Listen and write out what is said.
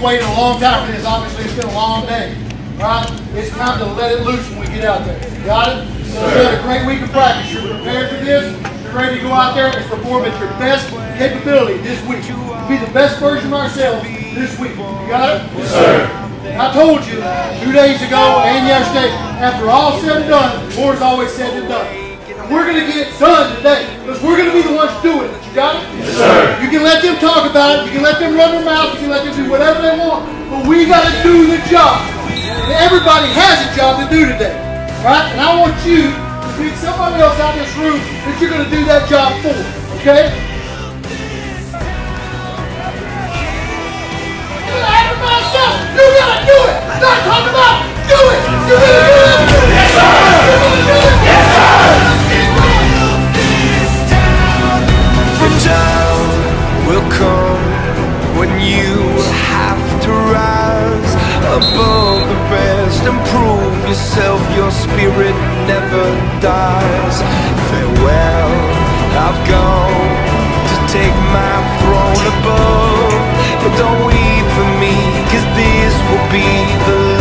waited a long time for this. Obviously, it's been a long day. Right? It's time to let it loose when we get out there. Got it? So you had a great week of practice. You're prepared for this. You're ready to go out there and perform at your best capability this week. Be the best version of ourselves this week. You got it? Yes, sir. I told you 2 days ago and yesterday, after all said and done, more is always said and done. And we're going to get it done today because we're going to be the ones doing it. You got it? Yes, sir. You can let them talk about it. You can let them run their mouth. You can let them do whatever they want. But we got to do the job. And everybody has a job to do today. Right? And I want you to pick somebody else out in this room that you're going to do that job for. Okay? You gotta do it! Not talk about it! Do it! You gotta do it! Yes, sir! Yes, sir! The time will come when you have to rise above the rest and prove yourself. Your spirit never dies. Farewell, I've gone to take my throne above, but don't weep for me, 'cause this will be the